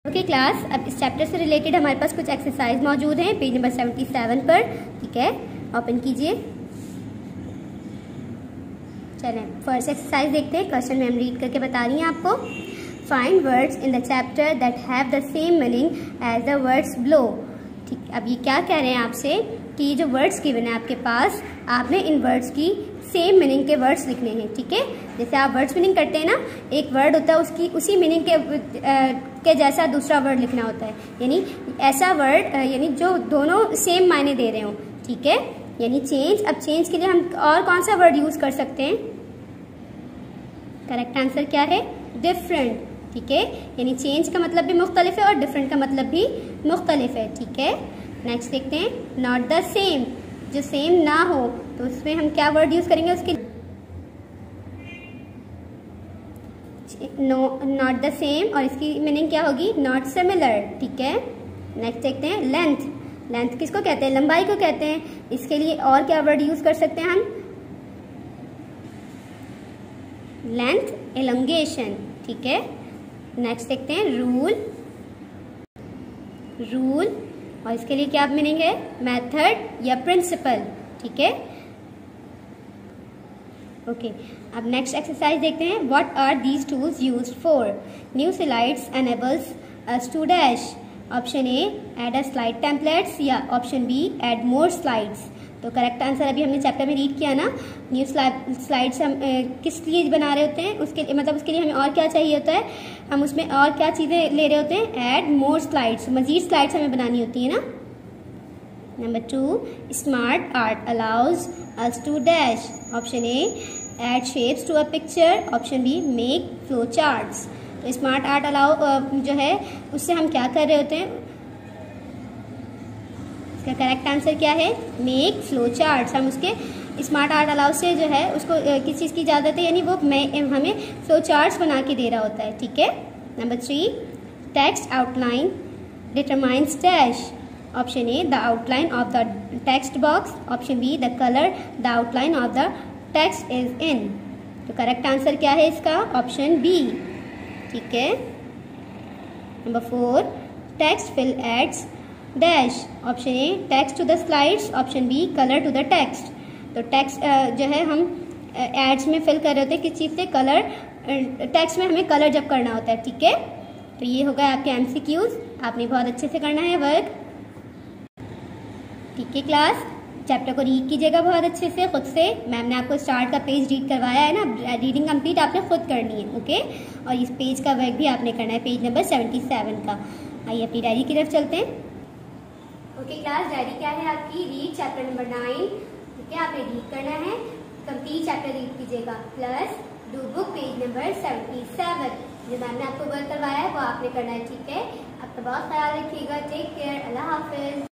Okay class, अब इस chapter से रिलेटेड हमारे पास कुछ एक्सरसाइज मौजूद हैं पेज नंबर 77 पर। ठीक है, ओपन कीजिए। चलें फर्स्ट एक्सरसाइज देखते हैं। क्वेश्चन में हम रीड करके बता रही हैं आपको। Find words in the chapter that have the same meaning as the words below. ठीक, अब ये क्या कह रहे हैं आपसे कि ये जो वर्ड्स गिवन है आपके पास, आपने इन वर्ड्स की सेम मीनिंग के वर्ड्स लिखने हैं। ठीक है, जैसे आप वर्ड्स मीनिंग करते हैं ना, एक वर्ड होता है उसकी उसी मीनिंग के जैसा दूसरा वर्ड लिखना होता है, यानी ऐसा वर्ड यानी जो दोनों सेम मायने दे रहे हो। ठीक है, यानी चेंज। अब चेंज के लिए हम और कौन सा वर्ड यूज कर सकते हैं? करेक्ट आंसर क्या है? डिफरेंट। ठीक है, यानी चेंज का मतलब भी मुख्तलिफ है और डिफरेंट का मतलब भी मुख्तलिफ है। ठीक है, नेक्स्ट देखते हैं। नॉट द सेम, जो सेम ना हो तो उसमें हम क्या वर्ड यूज करेंगे? उसके नॉट द सेम, और इसकी मीनिंग क्या होगी? Not similar. ठीक है, नेक्स्ट देखते हैं। लेंथ, लेंथ किसको कहते हैं? लंबाई को कहते हैं। इसके लिए और क्या वर्ड यूज कर सकते हैं हम? Length elongation. ठीक है, नेक्स्ट देखते हैं। रूल, रूल, और इसके लिए क्या मीनिंग है? मेथड या प्रिंसिपल। ठीक है, ओके। अब नेक्स्ट एक्सरसाइज देखते हैं। What are these tools used for? New slides enables us to dash. Option A add a slide templates, या option B add more slides. तो करेक्ट आंसर अभी हमने चैप्टर में रीड किया ना। न्यू स्लाइड्स हम किस लिए बना रहे होते हैं? उसके मतलब उसके लिए हमें और क्या चाहिए होता है? हम उसमें और क्या चीज़ें ले रहे होते हैं? ऐड मोर स्लाइड्स, मजीद स्लाइड्स हमें बनानी होती है ना। Number 2, smart art allows us to dash. Option A add shapes to a picture, option B make flow charts. तो स्मार्ट आर्ट अलाउ जो है उससे हम क्या कर रहे होते हैं? इसका करेक्ट आंसर क्या है? Make flow charts. हम उसके स्मार्ट आर्ट अलाउ से जो है उसको किस चीज़ की इजाज़त है, यानी वो हमें फ्लो चार्ट्स बना के दे रहा होता है। ठीक है, number 3, text outline determines dash. Option A the outline of the text box, option B the colour the outline of the text is in. तो करेक्ट आंसर क्या है इसका? Option B. ठीक है, number 4, text fill adds dash. Option A text to the slides, option B colour to the text. तो text जो है हम एड्स में फिल कर रहे होते हैं किस चीज़ से? कलर। टेक्स्ट में हमें कलर जब करना होता है। ठीक है, तो ये हो गया आपके MCQs। आपने बहुत अच्छे से करना है वर्क। ठीक है क्लास, चैप्टर को रीड कीजिएगा बहुत अच्छे से खुद से। मैम ने आपको स्टार्ट का पेज रीड करवाया है ना, रीडिंग कंप्लीट आपने खुद करनी है। ओके, और इस पेज का वर्क भी आपने करना है, पेज नंबर 77 का। आइए अपनी डायरी की तरफ चलते हैं। ओके क्लास, डायरी क्या है आपकी? Read chapter number 9। ठीक है, आपने रीड करना है, कंप्लीट चैप्टर रीड कीजिएगा, plus do book page number 77। जो मैम ने आपको वर्क करवाया है वो आपने करना है। ठीक है, आपका बहुत ख्याल रखिएगा। टेक केयर, अल्लाह हाफिज।